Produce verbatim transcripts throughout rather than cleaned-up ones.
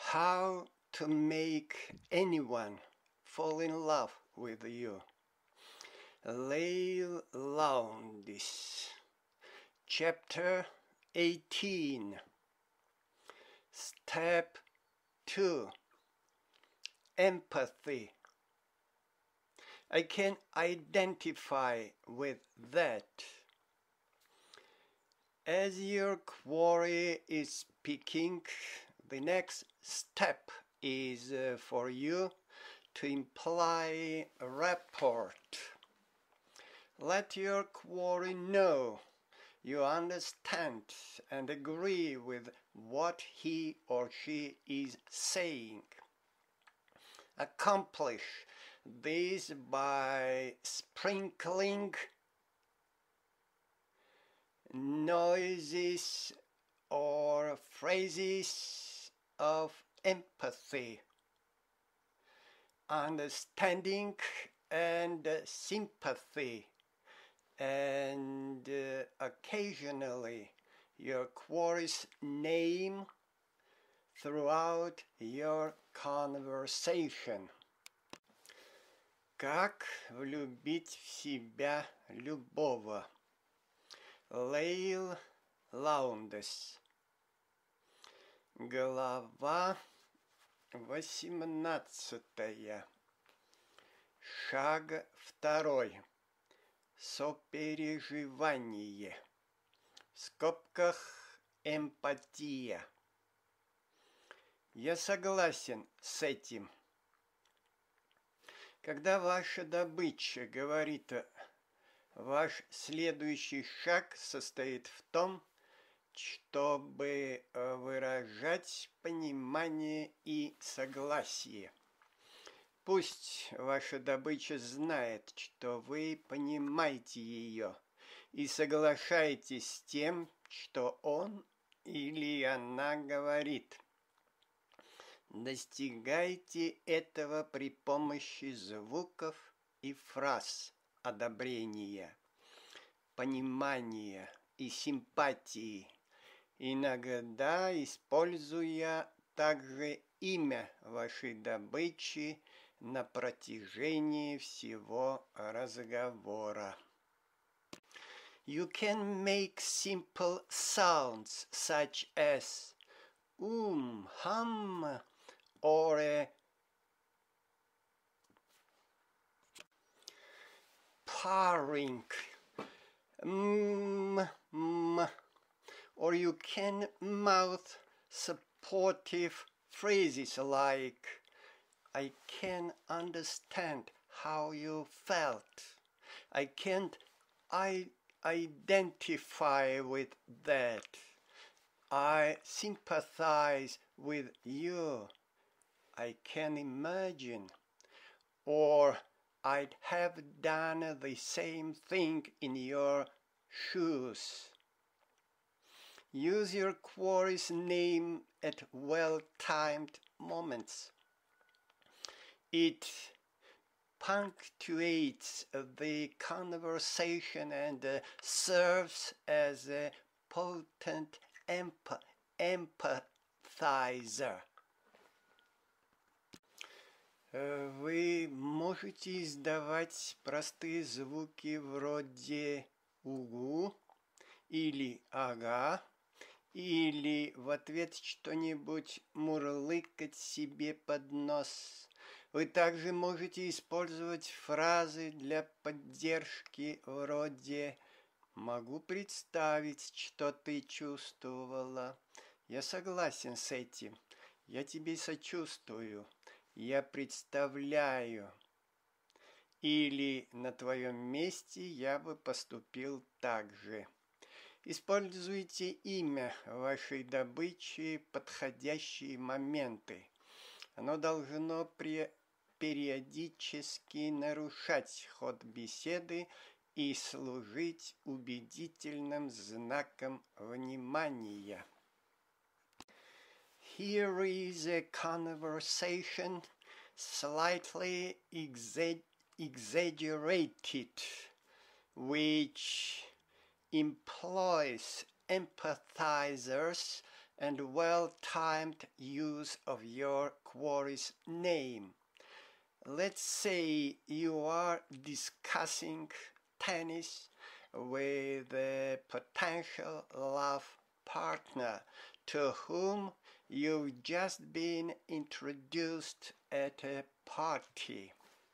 How to make anyone fall in love with you. Leil Lowndes, Chapter eighteen. Step two. Empathy. I can identify with that. As your quarry is speaking, the next step is uh, for you to imply a rapport. Let your quarry know you understand and agree with what he or she is saying. Accomplish this by sprinkling noises or phrases of empathy, understanding and sympathy, and uh, occasionally your quarry's name throughout your conversation. Как влюбить в себя любого? Leil Lowndes. Глава восемнадцатая. Шаг второй. Сопереживание. В скобках эмпатия. Я согласен с этим. Когда ваша добыча говорит, ваш следующий шаг состоит в том, чтобы выражать понимание и согласие. Пусть ваша добыча знает, что вы понимаете ее и соглашаетесь с тем, что он или она говорит. Достигайте этого при помощи звуков и фраз одобрения, понимания и симпатии, иногда используя также имя вашей добычи на протяжении всего разговора. You can make simple sounds such as um, hum, or a purring, mm, mm, or you can mouth supportive phrases like I can understand how you felt. I can't I identify with that. I sympathize with you. I can imagine. Or I'd have done the same thing in your shoes. Use your quarry's name at well-timed moments. It punctuates the conversation and uh, serves as a potent emp empathizer. Вы можете издавать простые звуки вроде «угу» или «ага», или в ответ что-нибудь мурлыкать себе под нос. Вы также можете использовать фразы для поддержки вроде «могу представить, что ты чувствовала», «я согласен с этим», «я тебе сочувствую», «я представляю», или «на твоем месте я бы поступил так же». Используйте имя вашей добычи в подходящие моменты. Оно должно при... периодически нарушать ход беседы и служить убедительным знаком внимания. Here is a conversation slightly exa exaggerated, which employs empathizers and well-timed use of your quarry's name. Let's say you are discussing tennis with a potential love partner to whom you've just been introduced at a party.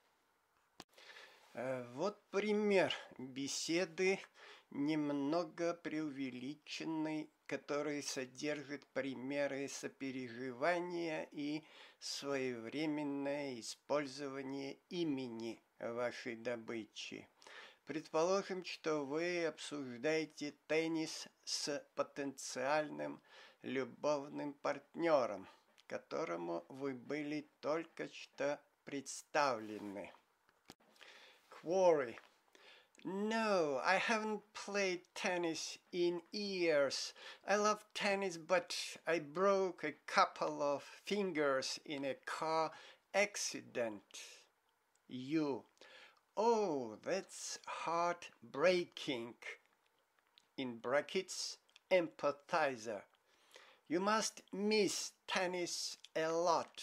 Вот пример беседы, немного преувеличенный, который содержит примеры сопереживания и своевременное использование имени вашей добычи. Предположим, что вы обсуждаете теннис с потенциальным любовным партнером, которому вы были только что представлены. Quarry. No, I haven't played tennis in years. I love tennis, but I broke a couple of fingers in a car accident. You. Oh, that's heartbreaking. In brackets, empathizer. You must miss tennis a lot.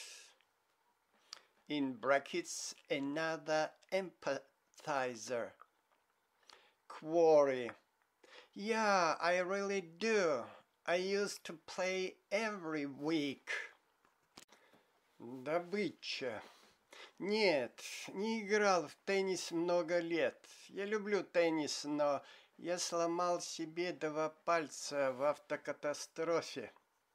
In brackets, another empathizer. Quarry. Yeah, I really do. I used to play every week. Добыча. Нет, не играл в теннис много лет. Я люблю теннис, но я сломал себе два пальца в автокатастрофе.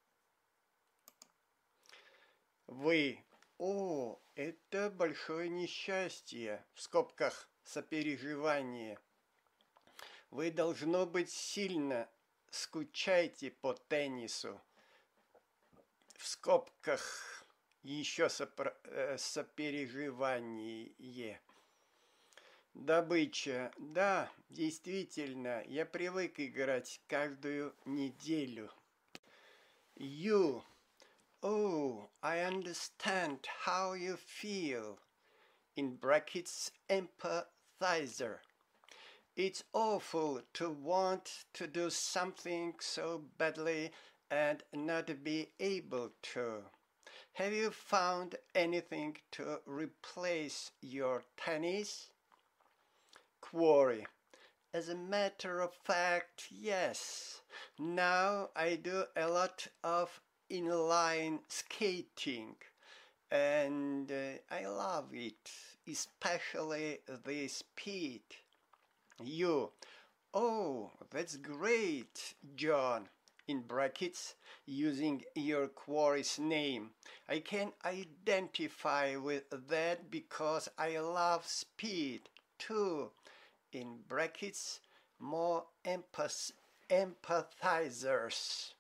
Вы. О, это большое несчастье, в скобках сопереживание. Вы, должно быть, сильно скучаете по теннису. В скобках еще сопро- э, сопереживание. Добыча. Да, действительно, я привык играть каждую неделю. You. Oh, I understand how you feel. In brackets, empathizer. It's awful to want to do something so badly and not be able to. Have you found anything to replace your tennis? Quarry. As a matter of fact, yes. Now I do a lot of inline skating, and uh, I love it, especially the speed. You. Oh, that's great, John. In brackets, using your quarry's name. I can identify with that because I love speed too. In brackets, more empath empathizers.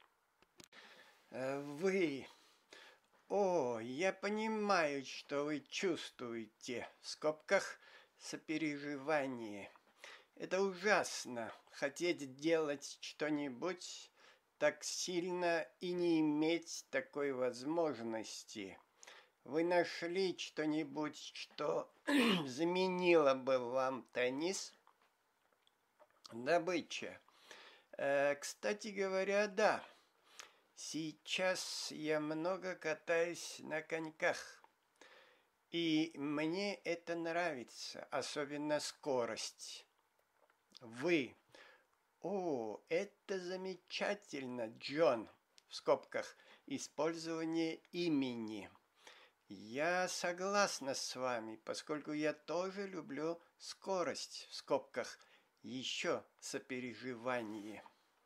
Вы. О, я понимаю, что вы чувствуете. В скобках сопереживание. Это ужасно, хотеть делать что-нибудь так сильно и не иметь такой возможности. Вы нашли что-нибудь, что заменило бы вам теннис? Добыча. Э, кстати говоря, да. Сейчас я много катаюсь на коньках. И мне это нравится, особенно скорость. Вы. О, это замечательно, Джон. В скобках использование имени. Я согласна с вами, поскольку я тоже люблю скорость. В скобках еще сопереживание.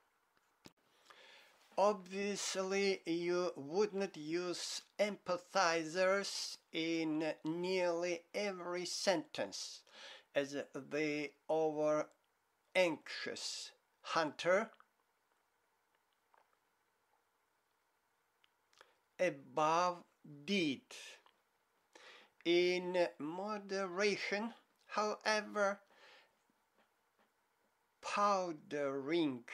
Obviously, you would not use empathizers in nearly every sentence, as the over-anxious hunter, above did. In moderation, however, powdering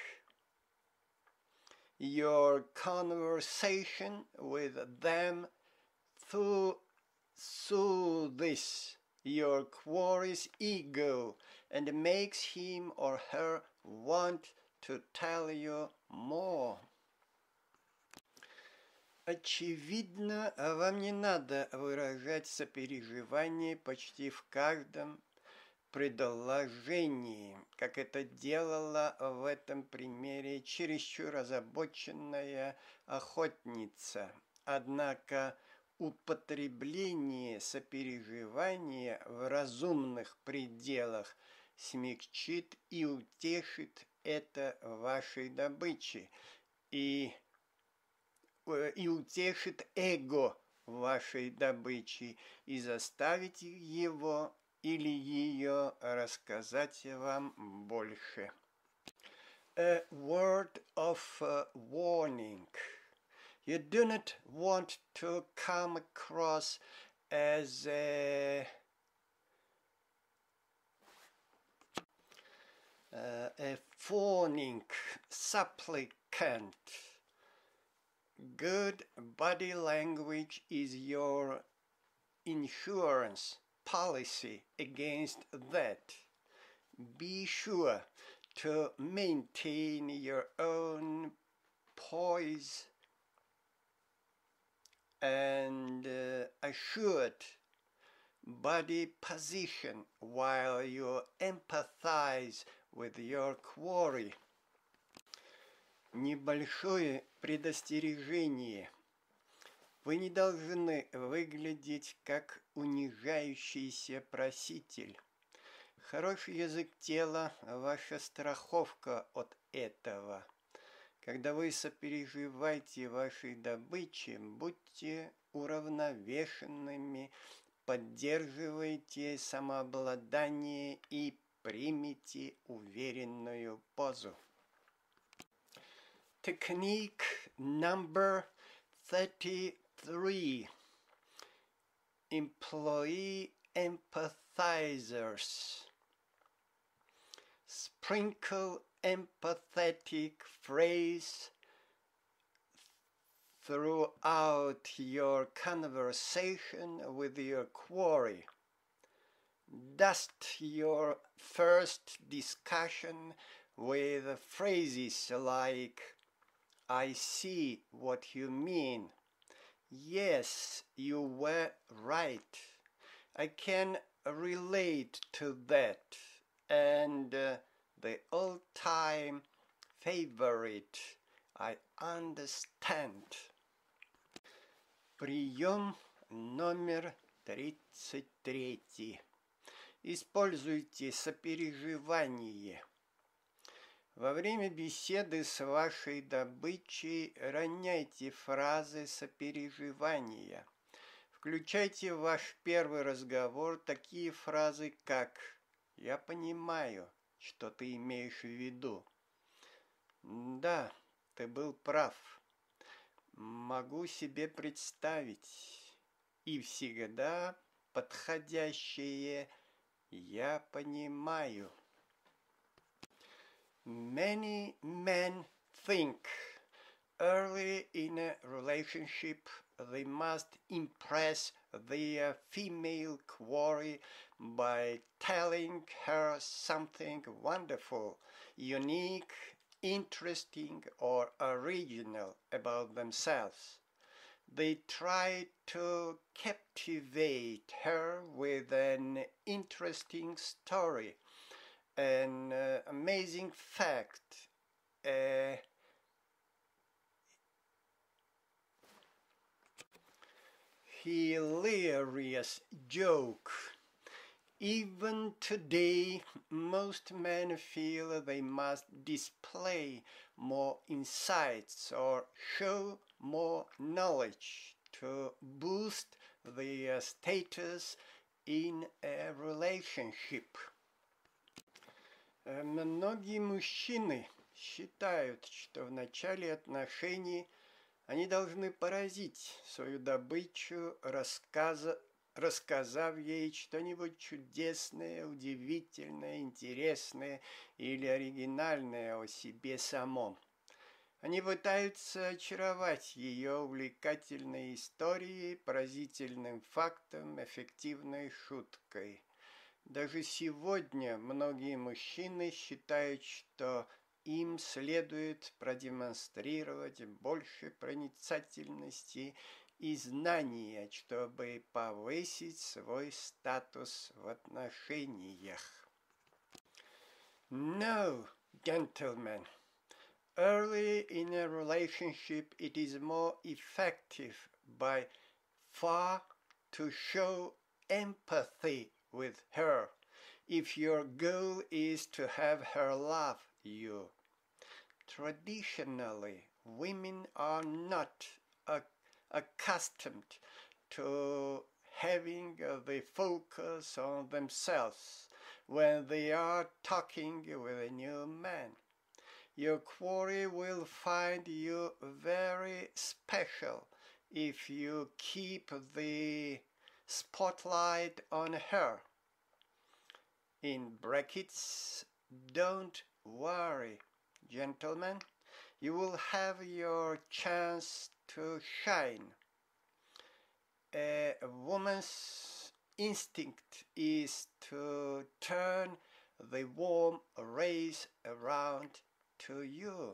your conversation with them through, through this your quarry's ego and makes him or her want to tell you more. Очевидно, вам не надо выражать сопереживание почти в каждом предложении, как это делала в этом примере чересчур озабоченная охотница. Однако употребление сопереживания в разумных пределах смягчит и утешит это вашей добычи и, и утешит эго вашей добычи и заставит его или ее рассказать вам больше. A word of uh, warning. You do not want to come across as a, uh, a fawning supplicant. Good body language is your insurance policy against that. Be sure to maintain your own poise and uh, assured body position while you empathize with your quarry. Небольшое предостережение. Вы не должны выглядеть как унижающийся проситель. Хороший язык тела – ваша страховка от этого. Когда вы сопереживаете вашей добыче, будьте уравновешенными, поддерживайте самообладание и примите уверенную позу. Technique number thirty-three. Employee empathizers. Sprinkle empathetic phrase throughout your conversation with your quarry. Dust your first discussion with phrases like, I see what you mean. Yes, you were right. I can relate to that. And uh, the all-time favorite, I understand. Прием номер тридцать три. Используйте сопереживание. Во время беседы с вашей добычей роняйте фразы сопереживания. Включайте в ваш первый разговор такие фразы, как «Я понимаю, что ты имеешь в виду». «Да, ты был прав. Могу себе представить». И всегда подходящее «Я понимаю». Many men think early in a relationship they must impress their female quarry by telling her something wonderful, unique, interesting, or original about themselves. They try to captivate her with an interesting story, an uh, amazing fact, a hilarious joke. Even today, most men feel they must display more insights or show more knowledge to boost their status in a relationship. Многие мужчины считают, что в начале отношений они должны поразить свою добычу, рассказа, рассказав ей что-нибудь чудесное, удивительное, интересное или оригинальное о себе самом. Они пытаются очаровать ее увлекательной историей, поразительным фактом, эффективной шуткой. Даже сегодня многие мужчины считают, что им следует продемонстрировать больше проницательности и знания, чтобы повысить свой статус в отношениях. No, gentlemen. Early in a relationship, it is more effective by far to show empathy with her if your goal is to have her love you. Traditionally, women are not uh, accustomed to having uh, the focus on themselves when they are talking with a new man. Your quarry will find you very special if you keep the spotlight on her. In brackets, don't worry, gentlemen. You will have your chance to shine. A woman's instinct is to turn the warm rays around to you.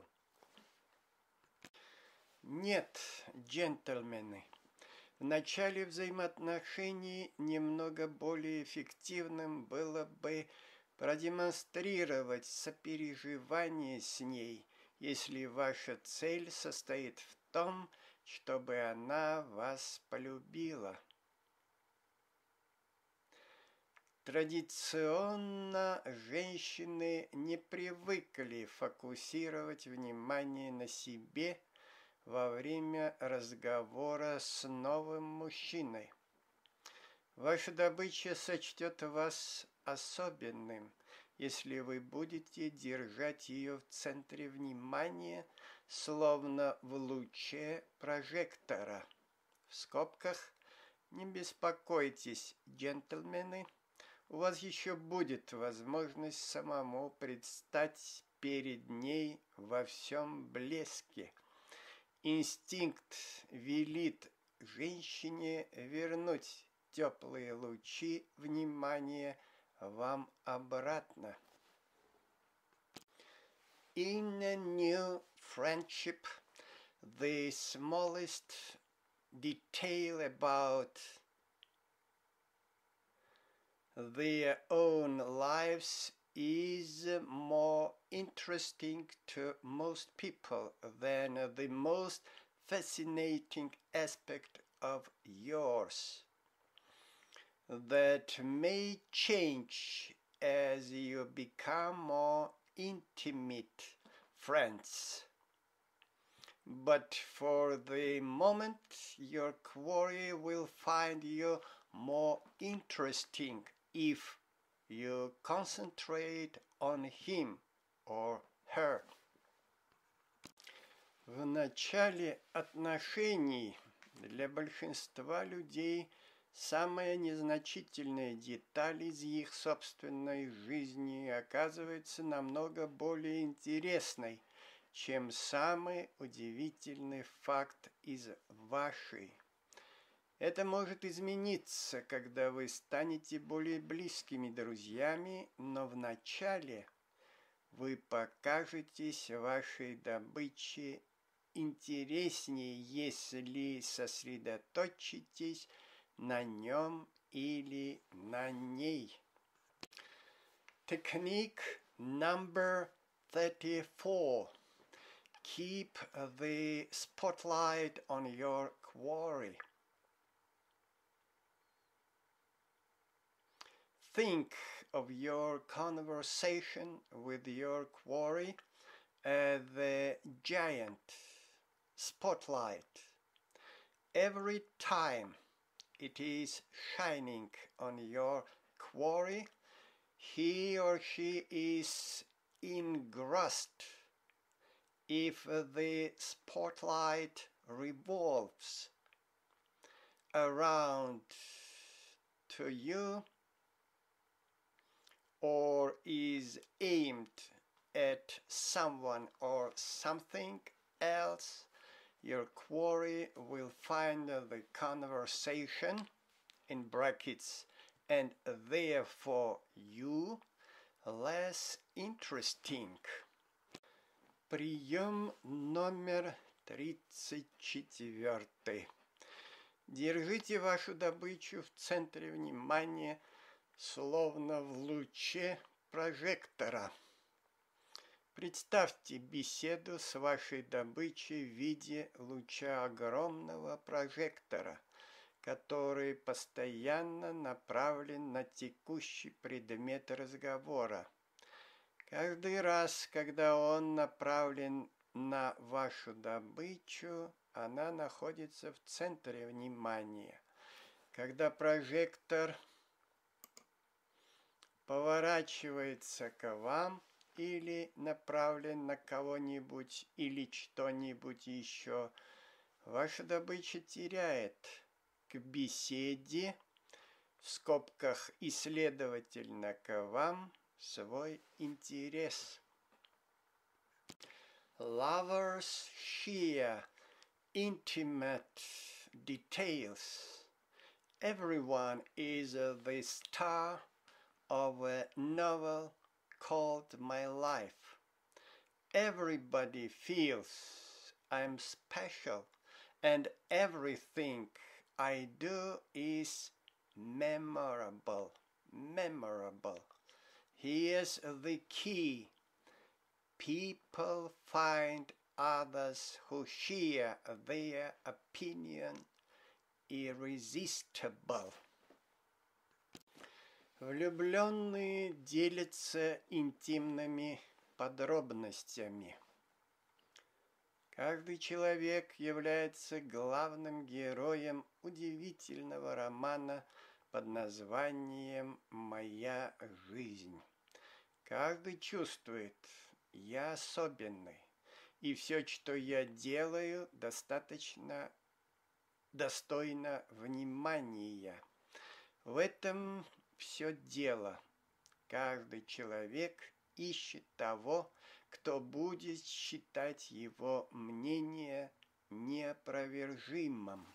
Нет, джентльмены, в начале взаимоотношений немного более эффективным было бы продемонстрировать сопереживание с ней, если ваша цель состоит в том, чтобы она вас полюбила. Традиционно женщины не привыкли фокусировать внимание на себе во время разговора с новым мужчиной. Ваша добыча сочтет вас особенным, если вы будете держать ее в центре внимания, словно в луче прожектора. В скобках: не беспокойтесь, джентльмены, у вас еще будет возможность самому предстать перед ней во всем блеске. Инстинкт велит женщине вернуть теплые лучи внимания вам обратно. In a new friendship, the smallest detail about their own lives is more interesting to most people than the most fascinating aspect of yours. That may change as you become more intimate friends. But for the moment, your quarry will find you more interesting if you concentrate on him or her. В начале отношений для большинства людей самая незначительная деталь из их собственной жизни оказывается намного более интересной, чем самый удивительный факт из вашей. Это может измениться, когда вы станете более близкими друзьями, но вначале вы покажетесь вашей добыче интереснее, если сосредоточитесь на нем или на ней. Technique number thirty-four. Keep the spotlight on your quarry. Think of your conversation with your quarry as the giant spotlight. Every time it is shining on your quarry, he or she is engrossed. If the spotlight revolves around to you, or is aimed at someone or something else, your quarry will find the conversation, in brackets, and therefore you, less interesting. Прием номер тридцать четвертый. Держите вашу добычу в центре внимания, словно в луче прожектора. Представьте беседу с вашей добычей в виде луча огромного прожектора, который постоянно направлен на текущий предмет разговора. Каждый раз, когда он направлен на вашу добычу, она находится в центре внимания. Когда прожектор поворачивается к вам или направлен на кого-нибудь или что-нибудь еще, ваша добыча теряет к беседе, в скобках и, следовательно, к вам, свой интерес. Lovers share intimate details. Everyone is the star of a novel called My Life. Everybody feels I'm special, and everything I do is memorable. Memorable. Here's the key. People find others who share their opinion irresistible. Влюбленные делятся интимными подробностями. Каждый человек является главным героем удивительного романа под названием «Моя жизнь». Каждый чувствует, я особенный, и все, что я делаю, достаточно достойно внимания. В этом все дело. Каждый человек ищет того, кто будет считать его мнение неопровержимым.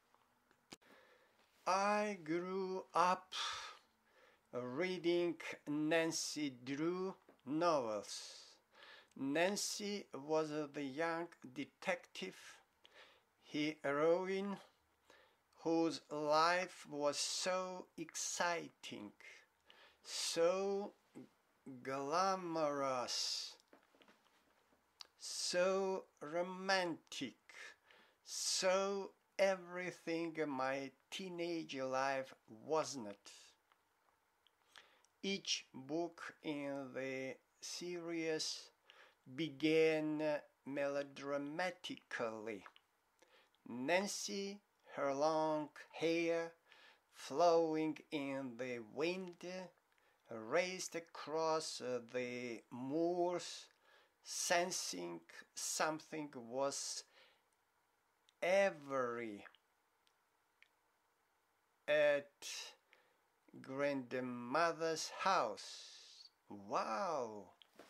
I grew up reading Nancy Drew novels. Nancy was the young detective heroine whose life was so exciting, so glamorous, so romantic, so everything my teenage life was not. Each book in the series began melodramatically. Nancy, her long hair flowing in the wind, raced across the moors, sensing something was every at grandmother's house. Wow!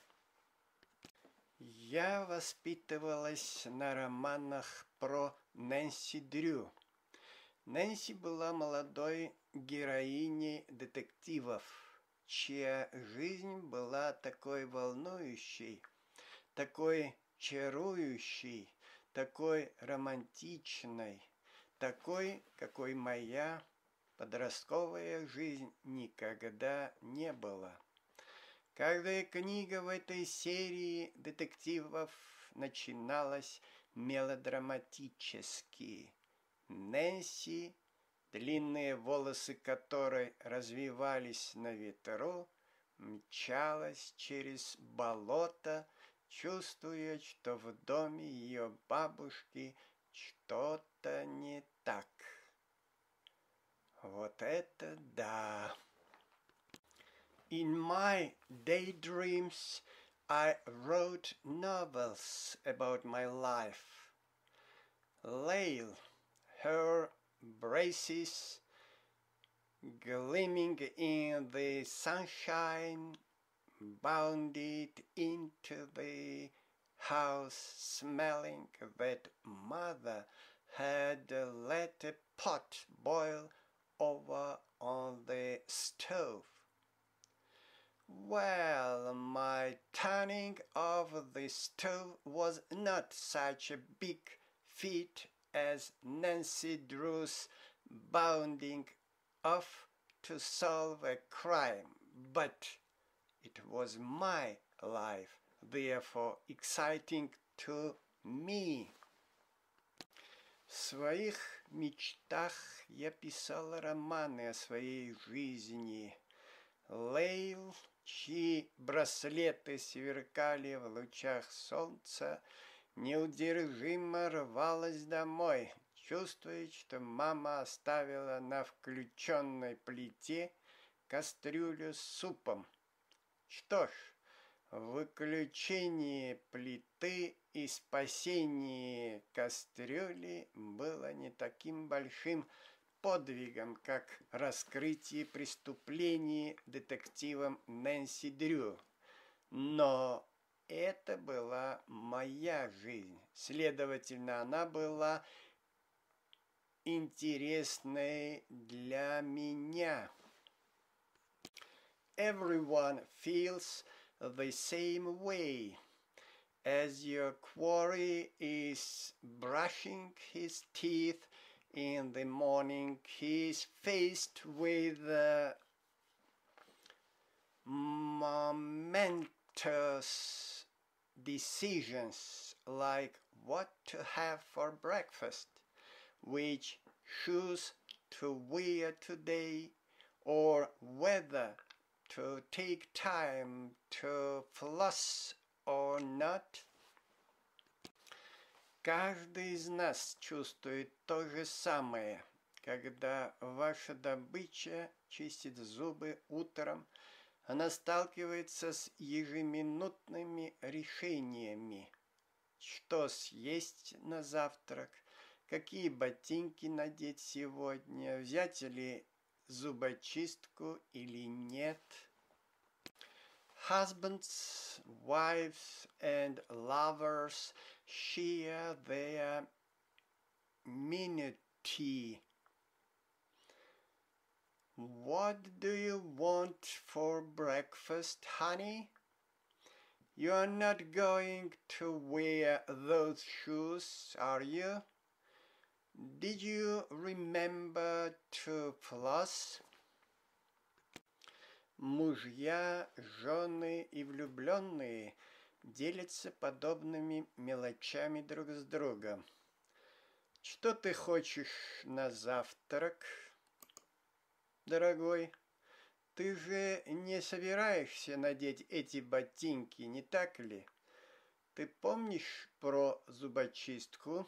Я воспитывалась на романах про Нэнси Дрю. Нэнси была молодой героиней детективов, чья жизнь была такой волнующей, такой чарующей, такой романтичной, такой, какой моя подростковая жизнь никогда не была. Каждая книга в этой серии детективов начиналась мелодраматически. Нэнси, длинные волосы которой развивались на ветру, мчалась через болото, чувствуя, что в доме ее бабушки что-то не так. Вот это да! In my daydreams, I wrote novels about my life. Lael, her braces gleaming in the sunshine, bounded into the house smelling that mother had let a pot boil over on the stove. Well, my turning of the stove was not such a big feat as Nancy Drew's bounding off to solve a crime, but it was my life, therefore exciting to me. В своих мечтах я писал романы о своей жизни. Лейл, чьи браслеты сверкали в лучах солнца, неудержимо рвалась домой, чувствуя, что мама оставила на включенной плите кастрюлю с супом. Что ж, выключение плиты и спасение кастрюли было не таким большим подвигом, как раскрытие преступления детективом Нэнси Дрю. Но это была моя жизнь. Следовательно, она была интересной для меня. Everyone feels the same way. As your quarry is brushing his teeth in the morning, he is faced with uh, momentous decisions like what to have for breakfast, which shoes to wear today, or whether to take time to floss or not. Каждый из нас чувствует то же самое, когда ваша добыча чистит зубы утром, она сталкивается с ежеминутными решениями. Что съесть на завтрак, какие ботинки надеть сегодня, взять ли зубочистку или нет. Husbands, wives, and lovers share their minutiae. What do you want for breakfast, honey? You are not going to wear those shoes, are you? Did you remember to floss? Мужья, жены и влюбленные делятся подобными мелочами друг с другом. Что ты хочешь на завтрак, дорогой? Ты же не собираешься надеть эти ботинки, не так ли? Ты помнишь про зубочистку?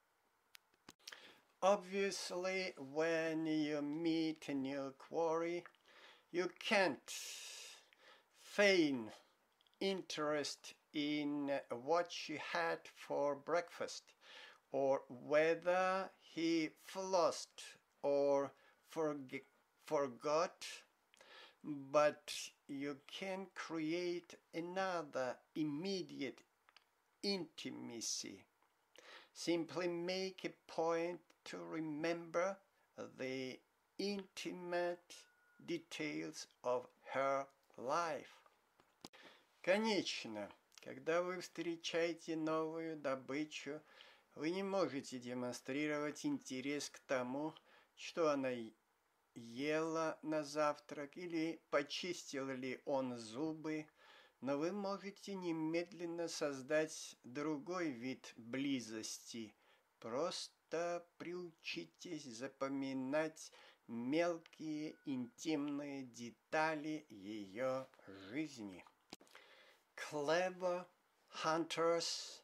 Obviously, when you meet a new quarry, you can't feign interest in what she had for breakfast, or whether he flossed or forg- forgot, but you can create another immediate intimacy. Simply make a point to remember the intimate details of her life. Конечно, когда вы встречаете новую добычу, вы не можете демонстрировать интерес к тому, что она ела на завтрак или почистил ли он зубы, но вы можете немедленно создать другой вид близости. Просто приучитесь запоминать мелкие интимные детали ее жизни. Clever hunters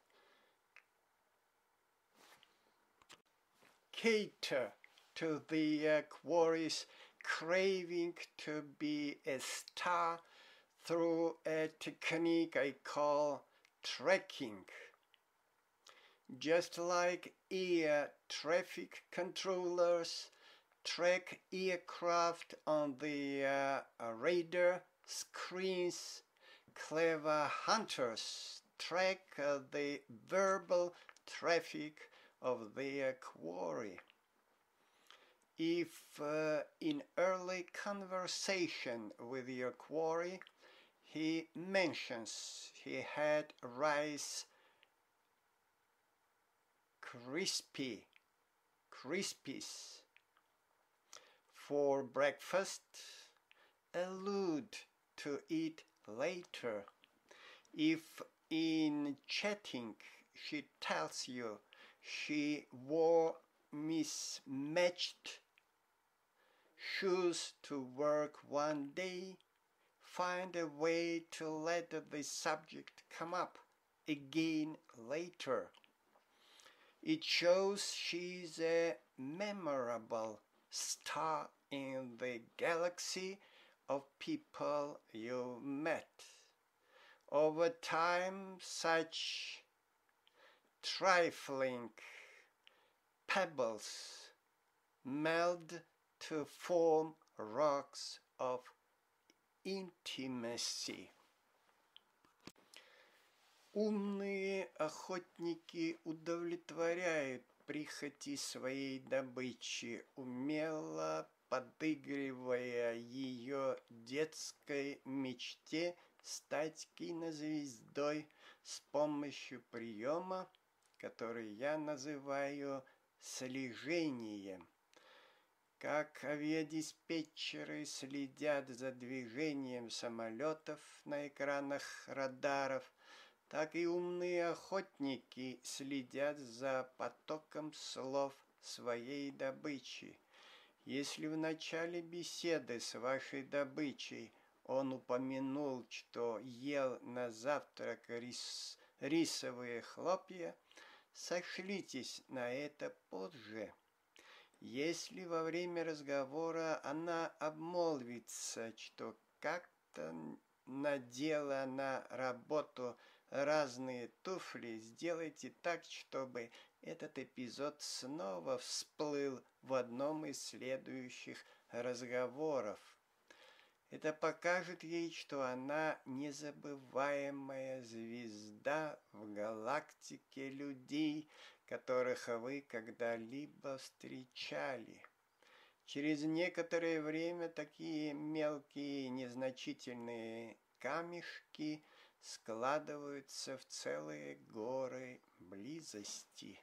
cater to the uh, quarry's craving to be a star through a technique I call tracking. Just like air traffic controllers track aircraft on the uh, radar screens, clever hunters track uh, the verbal traffic of their quarry. If uh, in early conversation with your quarry he mentions he had rice crispy, crispies for breakfast, allude to it later. If in chatting she tells you she wore mismatched shoes to work one day, find a way to let the subject come up again later. It shows she's a memorable star in the galaxy of people you met. Over time, such trifling pebbles meld to form rocks of intimacy. Умные охотники удовлетворяют прихоти своей добычи, умело подыгрывая ее детской мечте стать кинозвездой с помощью приема, который я называю слежением. Как авиадиспетчеры следят за движением самолетов на экранах радаров, так и умные охотники следят за потоком слов своей добычи. Если в начале беседы с вашей добычей он упомянул, что ел на завтрак рис, рисовые хлопья, сошлитесь на это позже. Если во время разговора она обмолвится, что как-то надела на работу разные туфли, сделайте так, чтобы этот эпизод снова всплыл в одном из следующих разговоров. Это покажет ей, что она незабываемая звезда в галактике людей, которых вы когда-либо встречали. Через некоторое время такие мелкие незначительные камешки складываются в целые горы близости.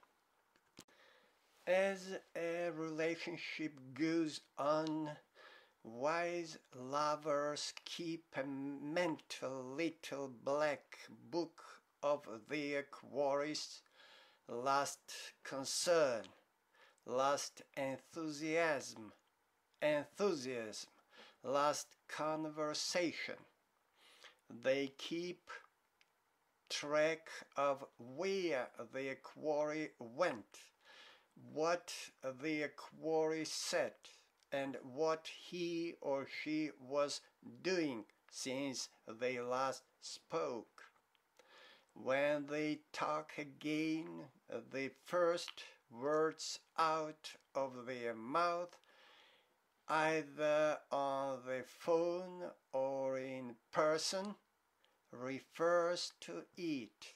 As a relationship goes on, wise lovers keep a mental little black book of their quarries, last concern, last enthusiasm, enthusiasm, last conversation. They keep track of where their quarry went, what their quarry said, and what he or she was doing since they last spoke. When they talk again, the first words out of their mouth, either on the phone or in person, refers to it.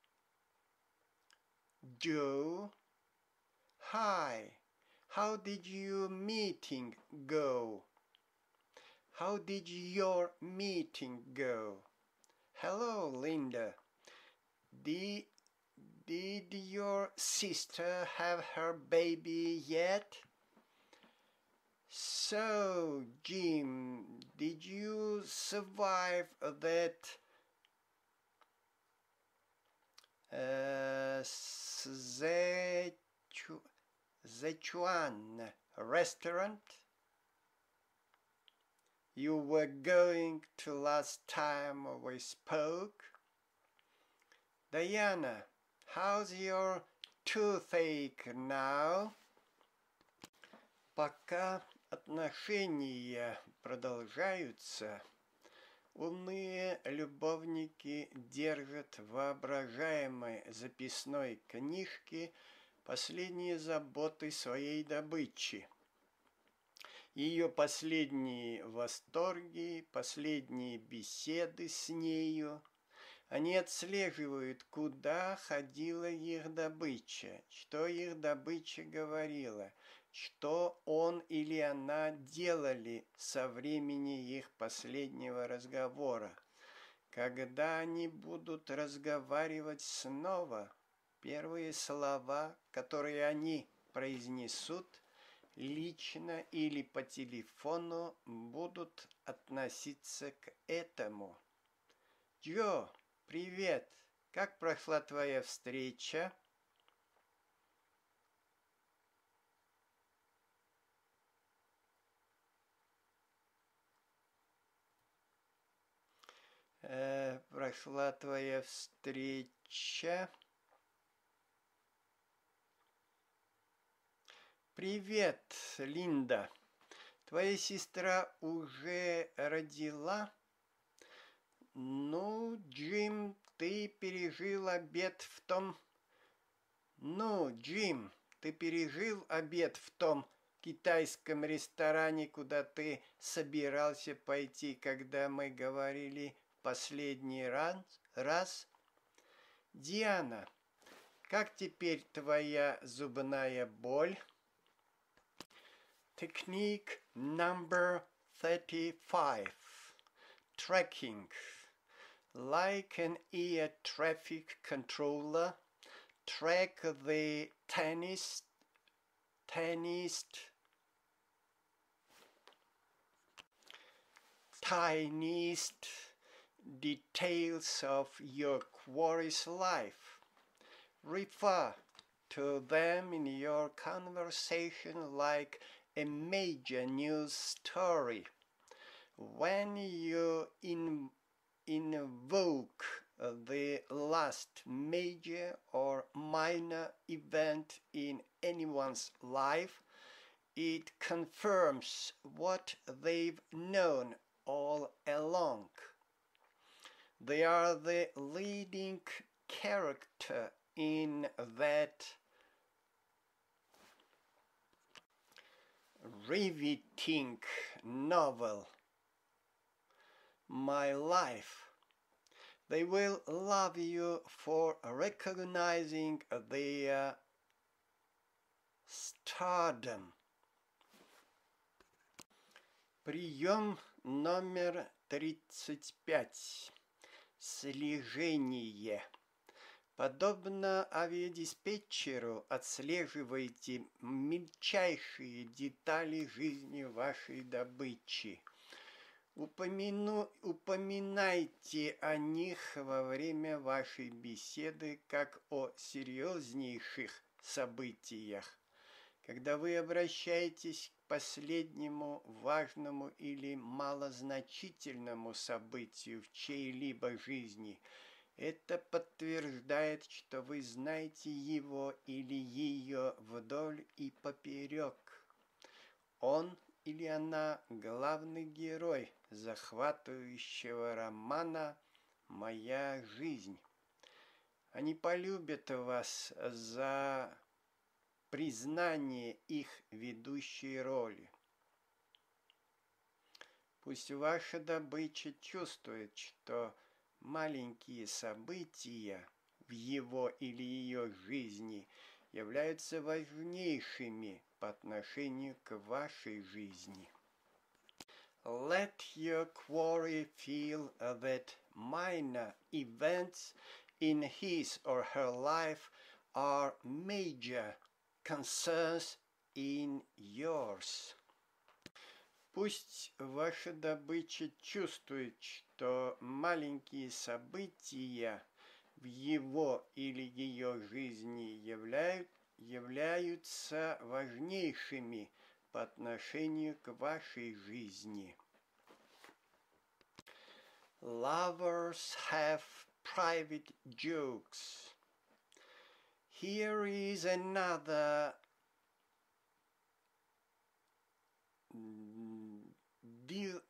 Joe, hi, how did your meeting go? How did your meeting go? Hello, Linda. Did, did your sister have her baby yet? So, Jim, did you survive that uh, Szechuan restaurant you were going to last time we spoke? Diana, how's your toothache now? Пока отношения продолжаются, умные любовники держат в воображаемой записной книжке последние заботы своей добычи, ее последние восторги, последние беседы с нею. Они отслеживают, куда ходила их добыча, что их добыча говорила, что он или она делали со времени их последнего разговора. Когда они будут разговаривать снова, первые слова, которые они произнесут, лично или по телефону, будут относиться к этому. Джо, привет! Как прошла твоя встреча? Э, прошла твоя встреча? Привет, Линда. Твоя сестра уже родила? Ну, Джим, ты пережил обед в том... Ну, Джим, ты пережил обед в том китайском ресторане, куда ты собирался пойти, когда мы говорили в последний раз? раз? Диана, как теперь твоя зубная боль? Technique number thirty-five. Tracking. Like an air traffic controller, track the tiniest, tiniest, tiniest details of your quarry's life. Refer to them in your conversation like a major news story. When you in, invoke the last major or minor event in anyone's life, it confirms what they've known all along. They are the leading character in that riveting novel, My Life. They will love you for recognizing their stardom. Прием номер тридцать пять. Слежение. Подобно авиадиспетчеру отслеживайте мельчайшие детали жизни вашей добычи. Упомяну, упоминайте о них во время вашей беседы как о серьезнейших событиях. Когда вы обращаетесь к последнему важному или малозначительному событию в чьей-либо жизни, это подтверждает, что вы знаете его или ее вдоль и поперек. Он или она главный герой захватывающего романа «Моя жизнь». Они полюбят вас за признание их ведущей роли. Пусть ваша добыча чувствует, что маленькие события в его или ее жизни являются важнейшими по отношению к вашей жизни. Let your quarry feel that minor events in his or her life are major concerns in yours. Пусть ваша добыча чувствует, что маленькие события в его или ее жизни являют, являются важнейшими по отношению к вашей жизни. Lovers have private jokes. Here is another de-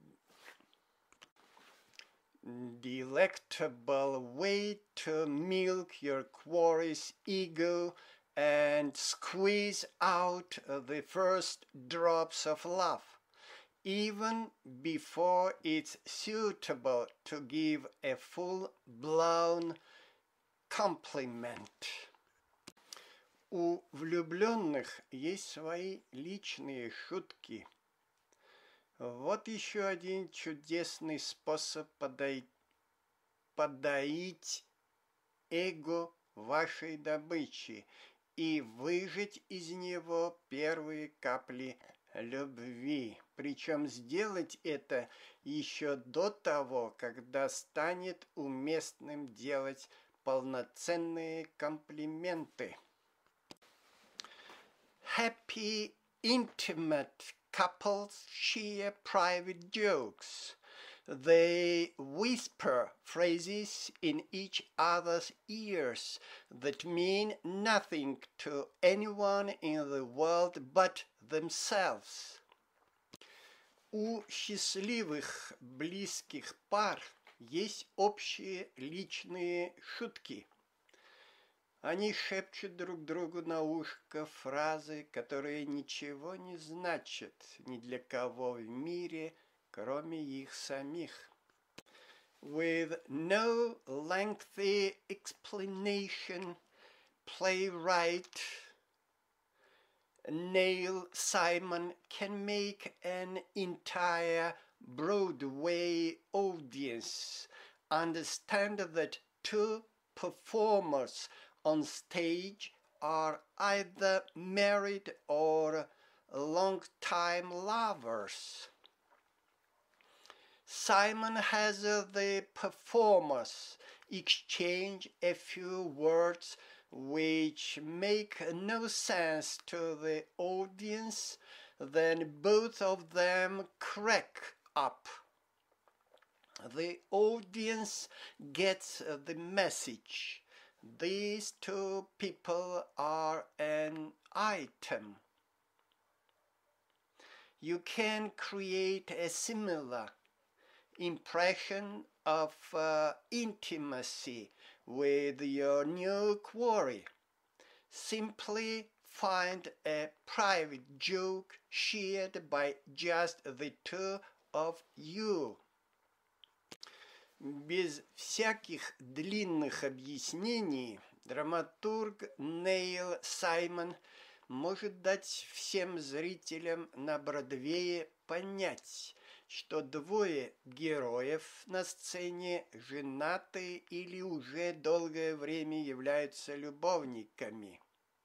delectable way to milk your quarry's ego and squeeze out the first drops of love, even before it's suitable to give a full-blown compliment. У влюбленных есть свои личные шутки. Вот еще один чудесный способ подойти подоить эго вашей добычи и выжать из него первые капли любви. Причем сделать это еще до того, когда станет уместным делать полноценные комплименты. Happy, intimate couples share private jokes. They whisper phrases in each other's ears that mean nothing to anyone in the world but themselves. У счастливых близких пар есть общие личные шутки. Они шепчут друг другу на ушко фразы, которые ничего не значат ни для кого в мире, кроме их самих. With no lengthy explanation, playwright Neil Simon can make an entire Broadway audience understand that two performers on stage are either married or long-time lovers. Simon has uh, the performers exchange a few words which make no sense to the audience, then both of them crack up. The audience gets the message. These two people are an item. You can create a similar impression of uh, intimacy with your new quarry. Simply find a private joke shared by just the two of you. Без всяких длинных объяснений драматург Нейл Саймон может дать всем зрителям на Бродвее понять, что двое героев на сцене женаты или уже долгое время являются любовниками.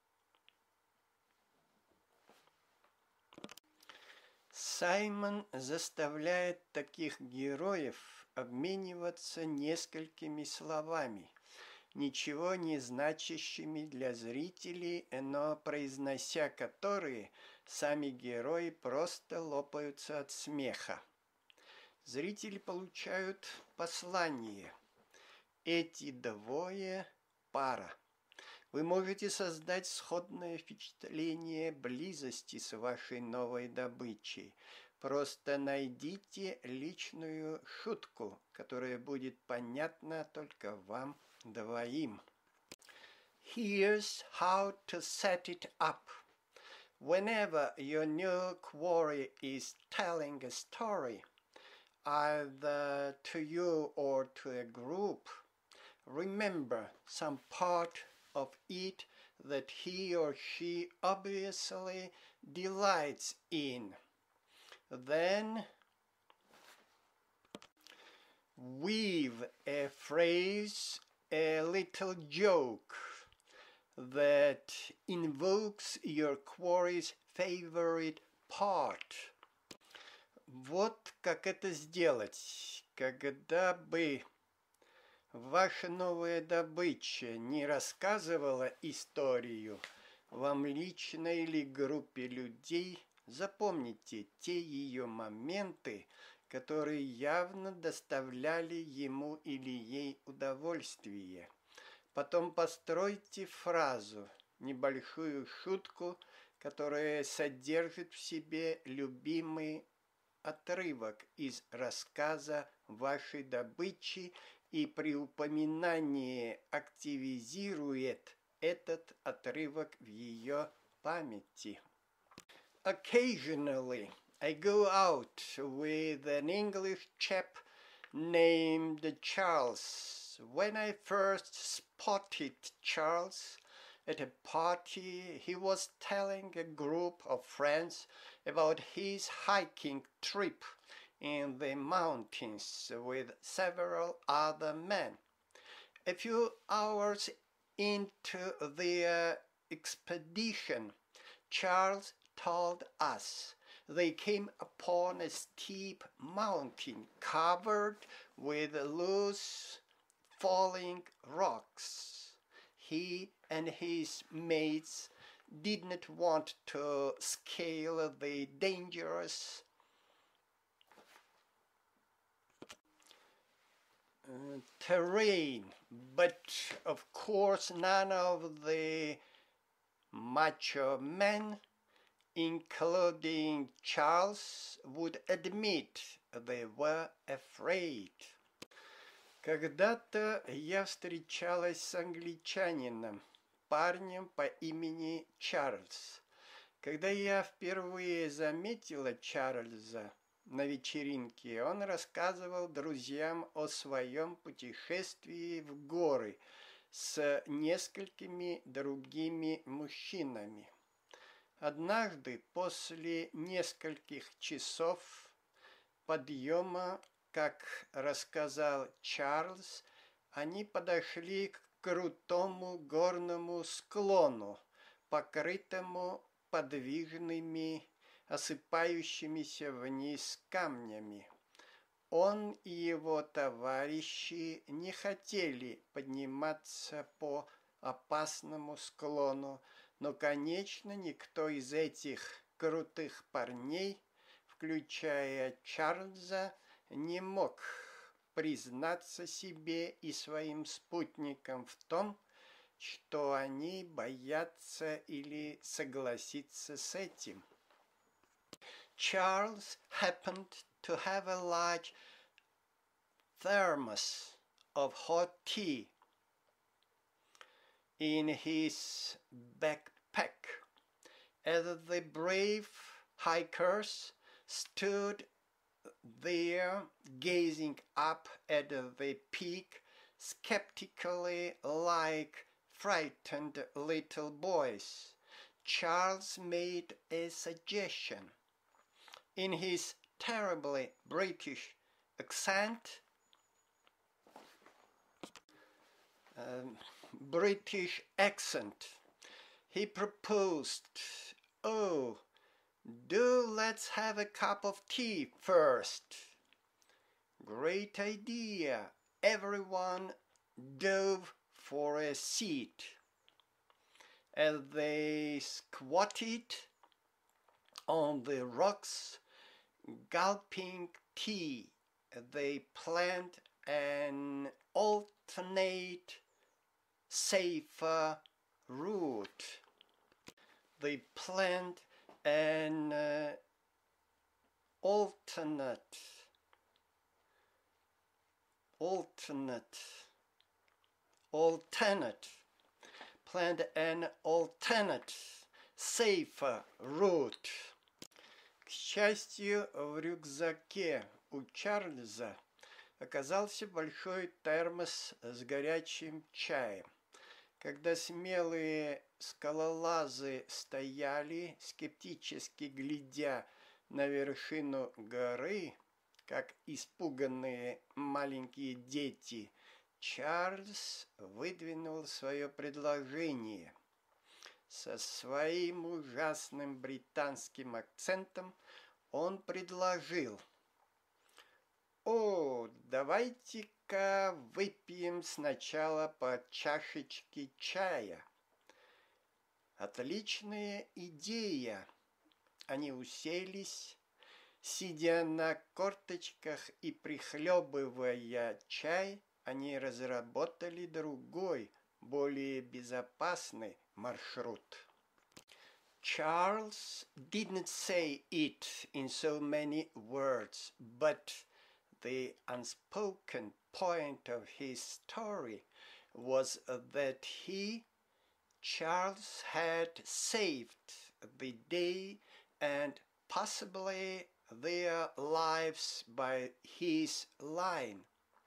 Саймон заставляет таких героев обмениваться несколькими словами, ничего не значащими для зрителей, но произнося которые, сами герои просто лопаются от смеха. Зрители получают послание. Эти двое – пара. Вы можете создать сходное впечатление близости с вашей новой добычей. Просто найдите личную шутку, которая будет понятна только вам двоим. Here's how to set it up. Whenever your new quarry is telling a story, either to you or to a group, remember some part of it that he or she obviously delights in. Then weave a phrase, a little joke that invokes your quarry's favorite part. Вот как это сделать, когда бы ваша новая добыча не рассказывала историю вам лично или группе людей. Запомните те ее моменты, которые явно доставляли ему или ей удовольствие. Потом постройте фразу, небольшую шутку, которая содержит в себе любимый отрывок из рассказа вашей добычи и при упоминании активизирует этот отрывок в ее памяти. Occasionally, I go out with an English chap named Charles. When I first spotted Charles at a party, he was telling a group of friends about his hiking trip in the mountains with several other men. A few hours into the uh, expedition, Charles told us they came upon a steep mountain covered with loose falling rocks. He and his mates did not want to scale the dangerous uh, terrain, but of course none of the macho men, including Charles, would admit they were afraid. Когда-то я встречалась с англичанином, парнем по имени Чарльз. Когда я впервые заметила Чарльза на вечеринке, он рассказывал друзьям о своем путешествии в горы с несколькими другими мужчинами. Однажды после нескольких часов подъема, как рассказал Чарльз, они подошли к крутому горному склону, покрытому подвижными, осыпающимися вниз камнями. Он и его товарищи не хотели подниматься по опасному склону, но, конечно, никто из этих крутых парней, включая Чарльза, не мог признаться себе и своим спутникам в том, что они боятся или согласиться с этим. Charles happened to have a large thermos of hot tea in his backpack, as the brave hikers stood there gazing up at the peak skeptically like frightened little boys. Charles made a suggestion. In his terribly British accent, um, British accent, he proposed, "Oh, do let's have a cup of tea first." Great idea. Everyone dove for a seat. As they squatted on the rocks, gulping tea, they planned an alternate, safer route. They planned an uh, alternate, alternate, alternate, planned an alternate, safer route. К счастью, в рюкзаке у Чарльза оказался большой термос с горячим чаем. Когда смелые скалолазы стояли, скептически глядя на вершину горы, как испуганные маленькие дети, Чарльз выдвинул свое предложение. Со своим ужасным британским акцентом он предложил: «О, давайте-ка выпьем сначала по чашечке чая». Отличная идея. Они уселись, сидя на корточках и прихлебывая чай, они разработали другой, более безопасный маршрут. Charles didn't say it in so many words, but the unspoken point of his story was that he, Charles, had saved the day and possibly their lives by his line.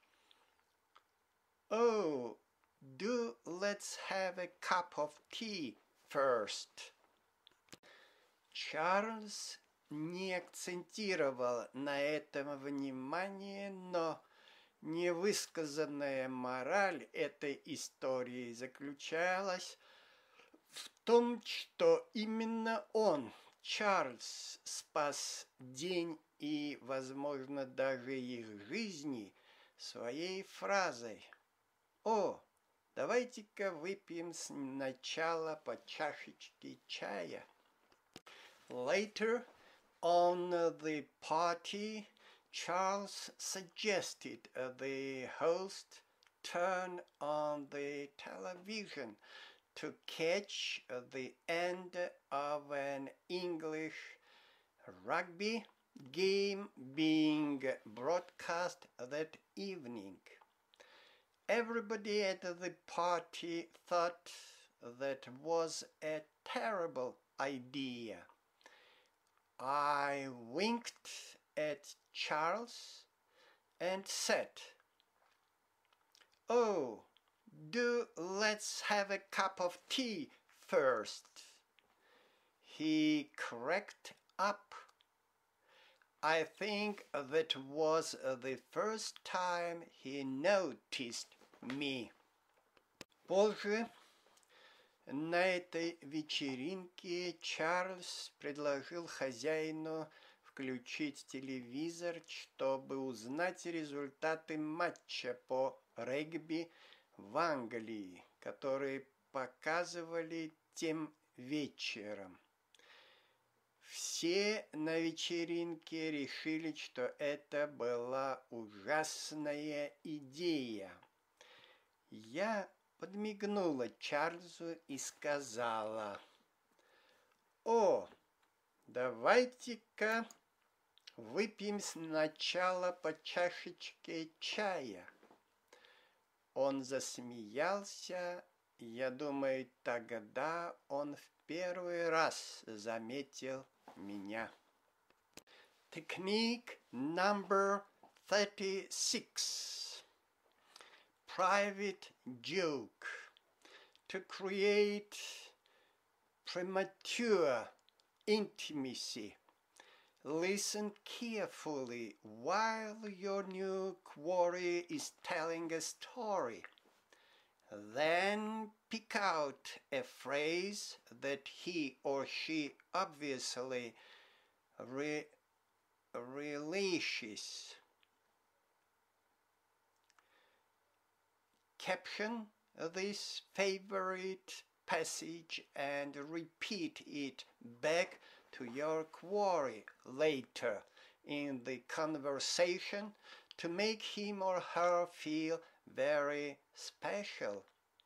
"Oh, do let's have a cup of tea first." Charles не акцентировал на этом внимание, но невысказанная мораль этой истории заключалась в том, что именно он, Чарльз, спас день и, возможно, даже их жизни своей фразой: «О, давайте-ка выпьем сначала по чашечке чая». Later on the party, Charles suggested the host turn on the television to catch the end of an English rugby game being broadcast that evening. Everybody at the party thought that was a terrible idea. I winked at Charles and said, "Oh, do let's have a cup of tea first." He cracked up. I think that was the first time he noticed me. Позже на этой вечеринке Чарльз предложил хозяину включить телевизор, чтобы узнать результаты матча по регби в Англии, который показывали тем вечером. Все на вечеринке решили, что это была ужасная идея. Я подмигнула Чарльзу и сказала: «О, давайте-ка выпьем сначала по чашечке чая». Он засмеялся. Я думаю, тогда он в первый раз заметил меня. Technique number thirty-six. Private joke. To create premature intimacy. Listen carefully while your new quarry is telling a story. Then pick out a phrase that he or she obviously re relishes. Caption this favorite passage and repeat it back to your quarry later in the conversation to make him or her feel very special.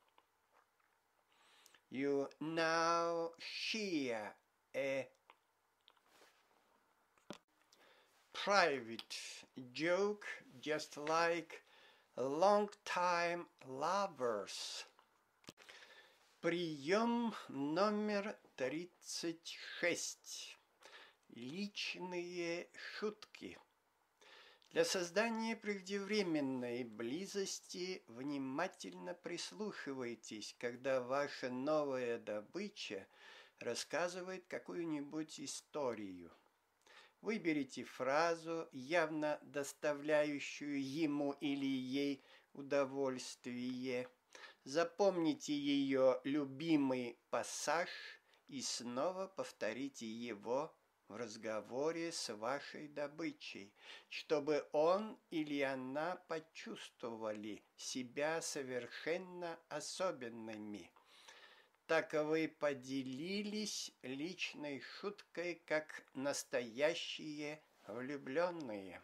You now share a private joke just like long-time lovers. Прием номер тридцать шесть. Личные шутки. Для создания преждевременной близости внимательно прислушивайтесь, когда ваша новая добыча рассказывает какую-нибудь историю. Выберите фразу, явно доставляющую ему или ей удовольствие. Запомните ее любимый пассаж и снова повторите его в разговоре с вашей добычей, чтобы он или она почувствовали себя совершенно особенными. Так вы поделились личной шуткой, как настоящие влюбленные.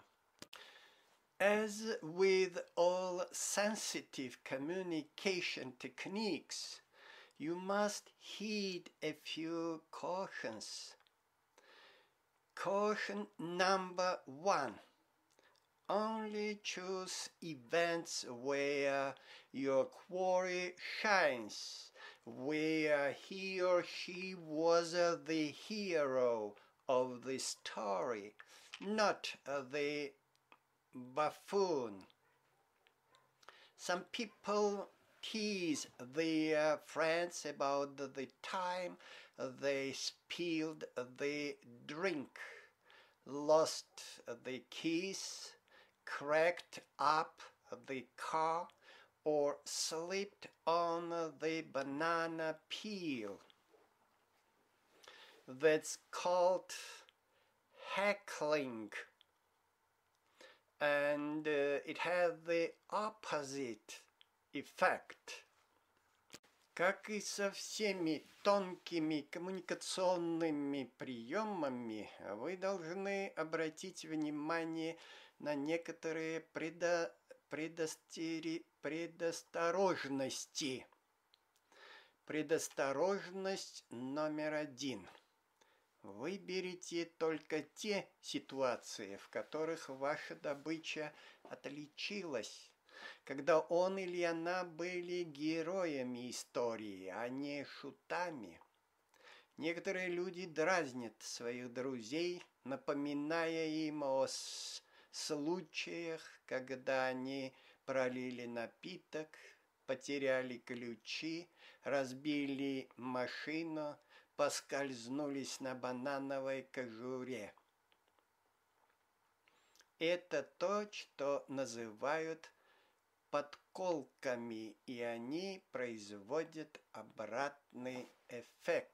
As with all sensitive communication techniques, you must heed a few cautions. Caution number one. Only choose events where your quarry shines, where he or she was uh, the hero of the story, not uh, the buffoon. Some people tease their friends about the time they spilled the drink. lost the keys, cracked up the car, or slipped on the banana peel. That's called heckling, and uh, it has the opposite effect. Как и со всеми тонкими коммуникационными приемами, вы должны обратить внимание на некоторые предо... предостери... предосторожности. Предосторожность номер один. Выберите только те ситуации, в которых ваша добыча отличилась, когда он или она были героями истории, а не шутами. Некоторые люди дразнят своих друзей, напоминая им о случаях, когда они пролили напиток, потеряли ключи, разбили машину, поскользнулись на банановой кожуре. Это то, что называют подколками, и они производят обратный эффект.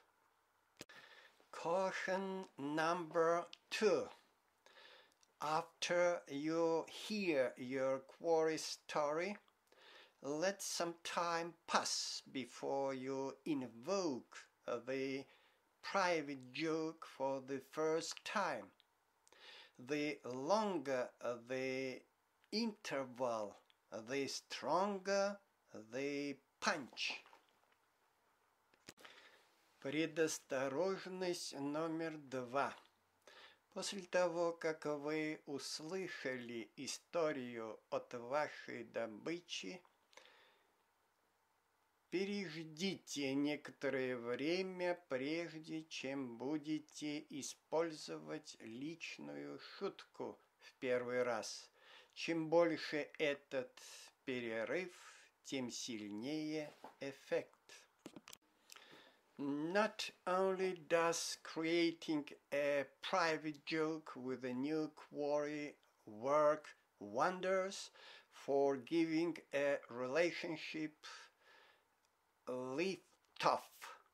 Caution number two. After you hear your quarry story, let some time pass before you invoke the private joke for the first time. The longer the interval, the stronger the punch. Предосторожность номер два. После того, как вы услышали историю от вашей добычи, переждите некоторое время, прежде чем будете использовать личную шутку в первый раз. Чем больше этот перерыв, тем сильнее эффект. Not only does creating a private joke with a new quarry work wonders for giving a relationship lift-off,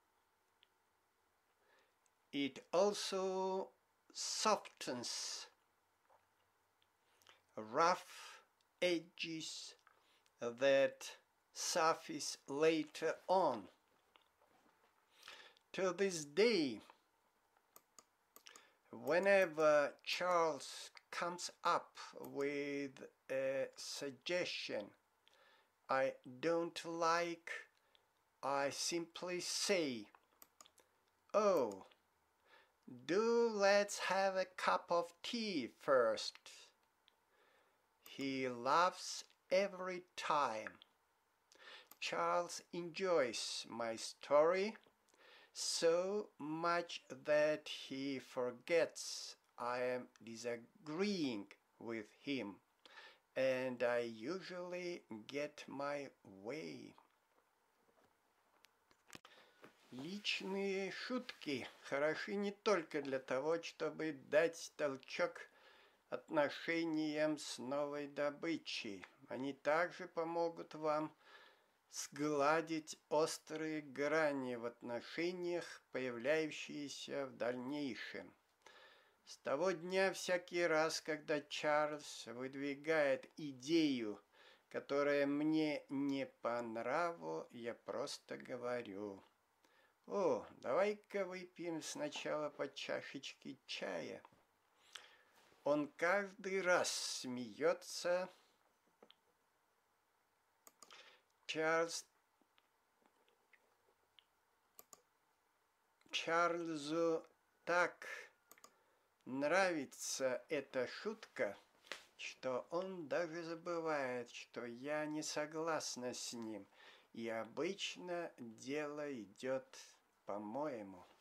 it also softens rough edges that surface later on. To this day, whenever Charles comes up with a suggestion I don't like, I simply say, "Oh, do let's have a cup of tea first." He laughs every time. Charles enjoys my story so much that he forgets I am disagreeing with him, and I usually get my way. Личные шутки хороши не только для того, чтобы дать толчок отношениям с новой добычей. Они также помогут вам сгладить острые грани в отношениях, появляющиеся в дальнейшем. С того дня всякий раз, когда Чарльз выдвигает идею, которая мне не по нраву, я просто говорю: «О, давай-ка выпьем сначала по чашечке чая». Он каждый раз смеется. Чарльз, Чарльзу так нравится эта шутка, что он даже забывает, что я не согласна с ним, и обычно дело идет по-моему.